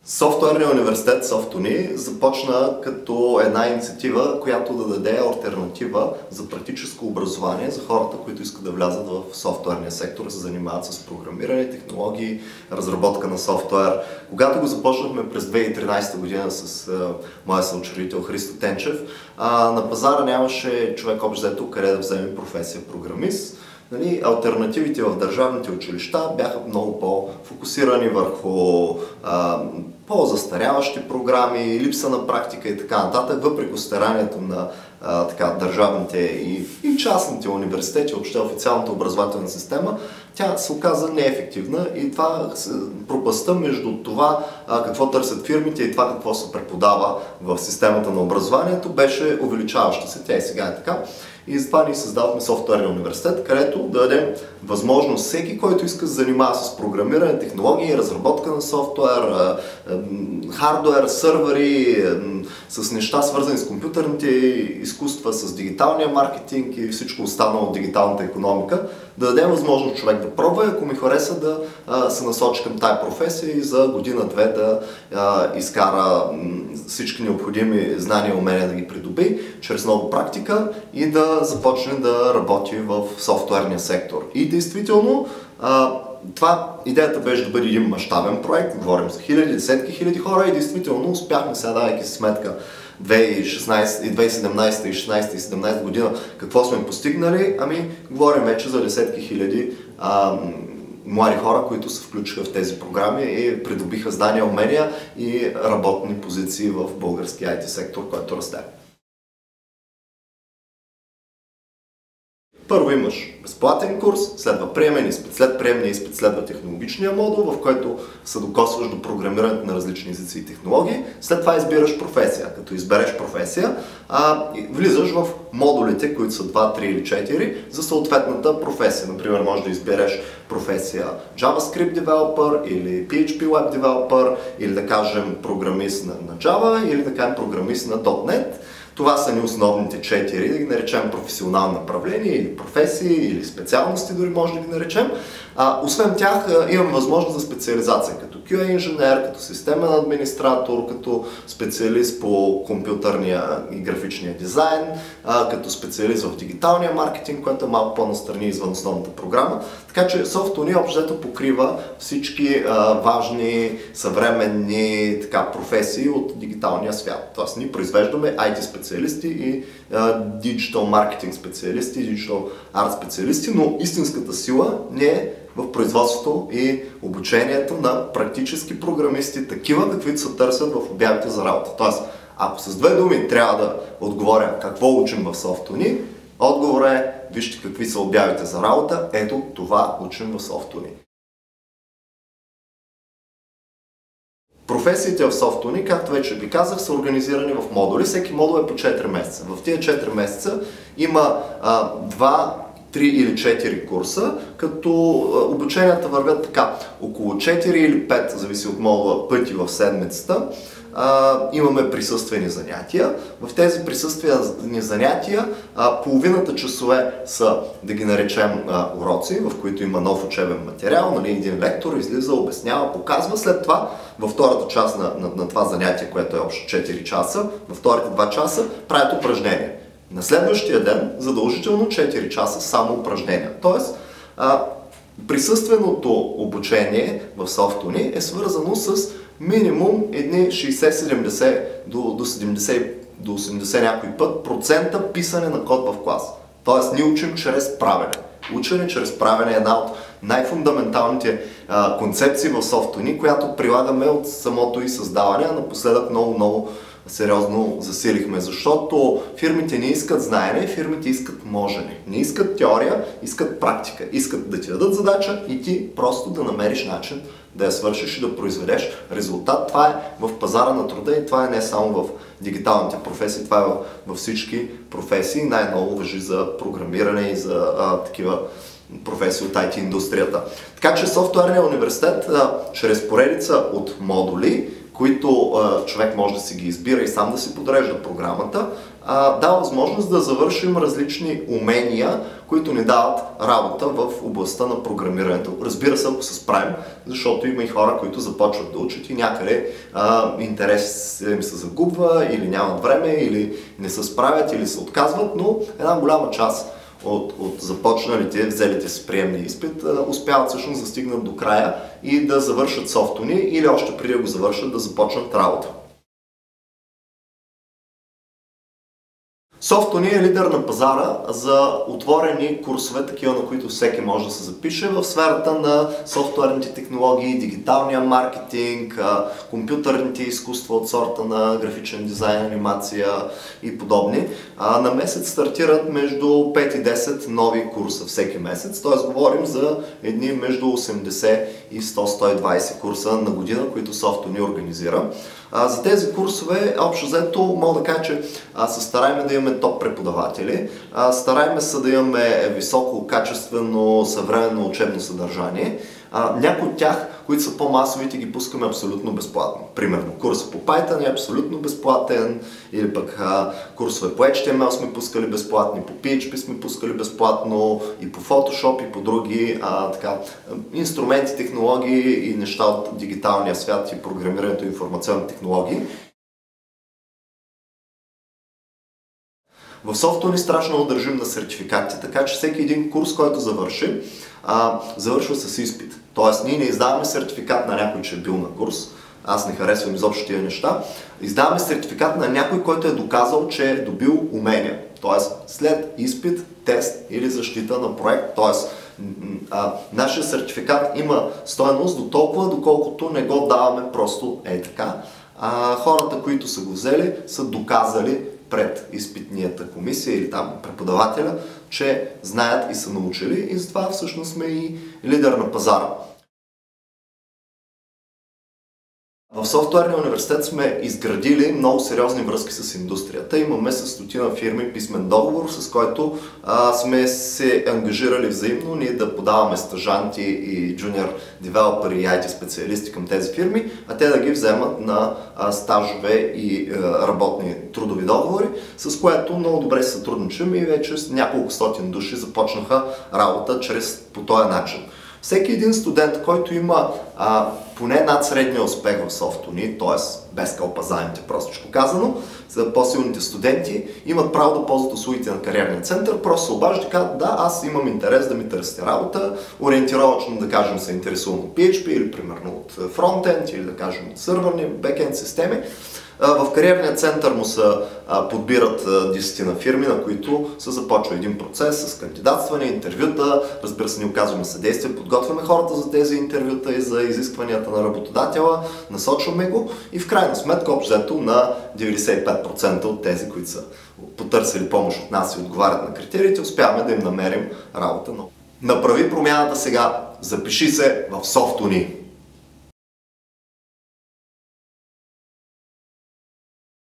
Софтуерният университет Софтуни започна като една инициатива, която да даде алтернатива за практическо образование за хората, които искат да влязат в софтуерния сектор, да се занимават с програмиране, технологии, разработка на софтуер. Когато го започнахме през 2013 година с моя съучредител Христо Тенчев, на пазара нямаше човек общо взето къде да вземе професия програмист. Алтернативите в държавните училища бяха много по-фокусирани върху по-застаряващи програми, липса на практика и така нататък, въпреки старанието на държавните и частните университети, въобще официалната образователна система, тя се оказа неефективна и това пропастта между това какво търсят фирмите и това какво се преподава в системата на образованието беше увеличаваща се. Тя и сега е така. И затова ние създавахме софтуерния университет, където да дадем възможност всеки, който иска да се занимава с програмиране, технологии, разработка на софтуер, хардуер, сървъри, с неща свързани с компютърните изкуства, с дигиталния маркетинг и всичко останало от дигиталната икономика, да дадем възможност човек да пробва, ако ми хареса да се насочи към тая професия и за година-две да изкара всички необходими знания и умения да ги придоби чрез много практика и да започне да работи в софтуерния сектор. И действително идеята беше да бъде един мащабен проект, говорим за хиляди, десетки хиляди хора и действително успяхме сега, давайки си сметка 2017 и 2016 и 2017 година какво сме постигнали, говорим вече за десетки хиляди млади хора, които се включиха в тези програми и придобиха знания, умения и работни позиции в българския IT сектор, който расте. Първо имаш безплатен курс, следва приемен изпит, след приемния изпит следва технологичния модул, в който се докосваш до програмирането на различни езици и технологии. След това избираш професия. Като избереш професия, влизаш в модулите, които са 2, 3 или 4 за съответната професия. Например, можеш да избереш професия JavaScript Developer или PHP Web Developer или да кажем програмист на Java или да кажем програмист на .NET. Това са ни основните 4, да ги наречем професионално направление или професии или специалности, дори може да ги наречем. Освен тях имам възможност за специализация като QA инженер, като системен администратор, като специалист по компютърния и графичния дизайн, като специалист в дигиталния маркетинг, което е малко по-настрани извън основната програма. Така че Софтуни общо покрива всички важни съвременни професии от дигиталния свят. Тоест ние произвеждаме IT специалисти и диджитал маркетинг специалисти, и диджитал арт специалисти, но истинската сила не е в производството и обучението на практически програмисти, такива каквито се търсят в обявите за работа. Тоест, ако с две думи трябва да отговоря какво учим в Софтуни, отговорът е вижте какви са обявите за работа, ето това учим в Софтуни. Професиите в Софтуни, както вече ви казах, са организирани в модули. Всеки модул е по 4 месеца. В тези 4 месеца има 2, 3 или 4 курса, като обученията вървят така. Около 4 или 5, зависи от модула, пъти в седмицата. Имаме присъствени занятия. В тези присъствени занятия половината часове са, да ги наречем, уроци, в които има нов учебен материал, един лектор излиза, обяснява, показва. След това, във втората част на това занятие, което е общо 4 часа, във вторите 2 часа правят упражнения. На следващия ден задължително 4 часа само упражнения. Тоест, присъственото обучение в Софтуни е свързано с минимум едни 60-70 до 70 до 80 някой път процента писане на код в клас. Тоест ние учим чрез правене. Учене чрез правене е една от най-фундаменталните концепции в Софтуни, която прилагаме от самото и създаване, а напоследък много сериозно засилихме, защото фирмите не искат знаене, фирмите искат можене. Не искат теория, искат практика. Искат да ти дадат задача и ти просто да намериш начин да я свършиш и да произведеш резултат. Това е в пазара на труда и това е не само в дигиталните професии, това е във всички професии. Най-много важи за програмиране и за такива професии от IT индустрията. Така че Софтуерният университет чрез поредица от модули, които човек може да си ги избира и сам да си подрежда програмата, дава възможност да завършим различни умения, които ни дават работа в областта на програмирането. Разбира се, ако се справим, защото има и хора, които започват да учат и някъде интерес им се загубва, или нямат време, или не се справят, или се отказват, но една голяма част от започналите, взелите си приемни изпит, успяват всъщност да стигнат до края и да завършат софтуни или още преди да го завършат да започнат работа. Софтуни е лидер на пазара за отворени курсове, такива на които всеки може да се запише в сферата на софтуерните технологии, дигиталния маркетинг, компютърните изкуства от сорта на графичен дизайн, анимация и подобни. На месец стартират между 5 и 10 нови курса всеки месец, т.е. говорим за едни между 80 и 100-120 курса на година, които Софтуни организира. За тези курсове, общо взето, мога да кажа, че се стараем да имаме топ преподаватели, стараем се да имаме високо качествено съвременно учебно съдържание. Някои от тях, които са по-масовите, ги пускаме абсолютно безплатно. Примерно, курсът по Python е абсолютно безплатен, или пък курсове по HTML сме пускали безплатни, по PHP сме пускали безплатно, и по Photoshop, и по други инструменти, технологии и неща от дигиталния свят и програмирането и информационни технологии. В Софтуни страшно държим на сертификати, така че всеки един курс, който завърши, завършва с изпит. Тоест, ние не издаваме сертификат на някой, че е бил на курс. Аз не харесвам изобщо тия неща. Издаваме сертификат на някой, който е доказал, че е добил умения. Тоест, след изпит, тест или защита на проект. Тоест, нашия сертификат има стойност до толкова, доколкото не го даваме просто така. Хората, които са го взели, са доказали пред изпитнията комисия или там преподавателя, че знаят и са научили, и затова всъщност сме и лидер на пазара. В Софтуерния университет сме изградили много сериозни връзки с индустрията. Имаме с стотина фирми писмен договор, с който сме се ангажирали взаимно ние да подаваме стажанти и джуниор девелопери и IT специалисти към тези фирми, а те да ги вземат на стажове и работни трудови договори, с което много добре се сътрудничим и вече с няколко стотин души започнаха работа по този начин. Всеки един студент, който има поне над средния успех в Софтуни, т.е. без кълпазаните, простичко казано, за по-силните студенти, имат право да ползват услугите на кариерния център, просто се обаждат и казват: да, аз имам интерес да ми търсите работа, ориентировачно да кажем се интересувам от PHP или примерно от фронтенд или да кажем от сървърни, бекенд системи. В кариерния център му се подбират 10 фирми, на които се започва един процес с кандидатстване, интервюта, разбира се, ни оказваме съдействие, подготвяме хората за тези интервюта и за изискванията на работодателя, насочваме го и в крайна сметка, общо взето, на 95% от тези, които са потърсили помощ от нас и отговарят на критериите, успяваме да им намерим работа. Направи промяната сега, запиши се в Софтуни.